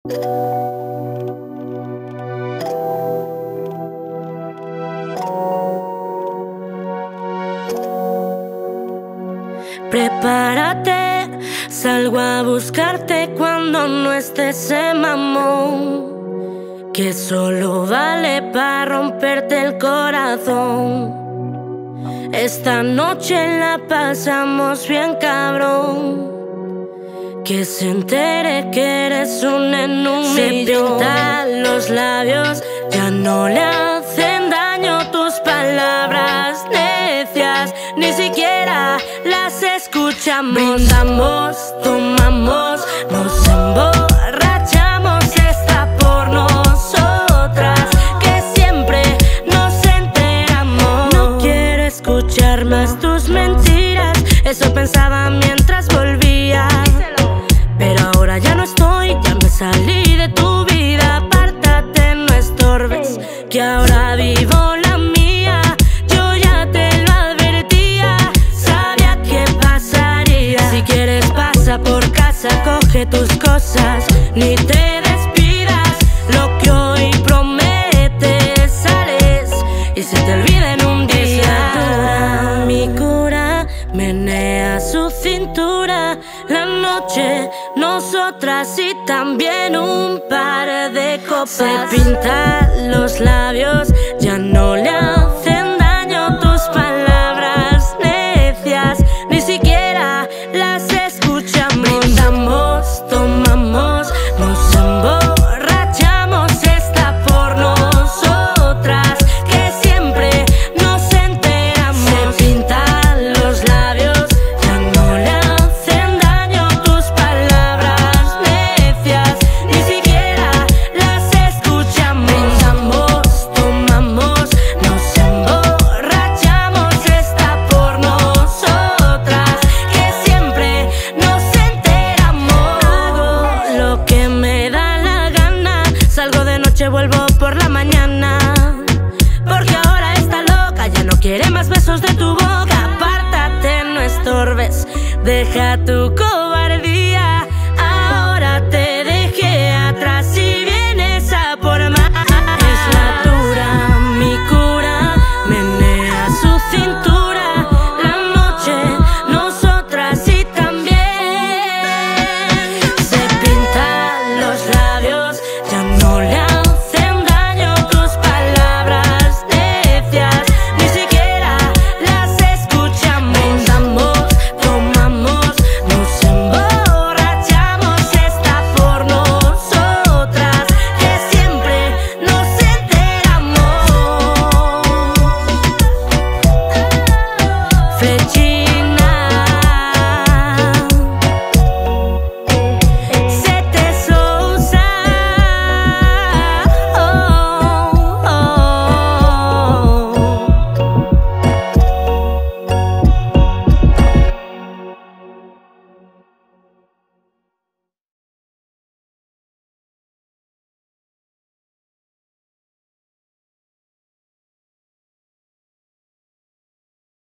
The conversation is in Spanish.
Prepárate, salgo a buscarte cuando no estés en mamón, que solo vale para romperte el corazón. Esta noche la pasamos bien cabrón, que se entere que eres un en un millón. Se pintan los labios, ya no le hacen daño tus palabras necias, ni siquiera las escuchamos. Brindamos, tomamos, nos emborrachamos, está por nosotras, que siempre nos enteramos. No quiero escuchar más tus mentiras, eso pensaba mientras volvía. Pero ahora ya no estoy, ya me salí de tu vida. Apártate, no estorbes, que ahora vivo la mía. Yo ya te lo advertía, sabía que pasaría. Si quieres pasa por casa, coge tus cosas, ni te despidas. Lo que hoy prometes sales y se te olvida en un día. Mi cura menea su cintura, la noche, nosotras y también un par de copas. Se pintan los labios,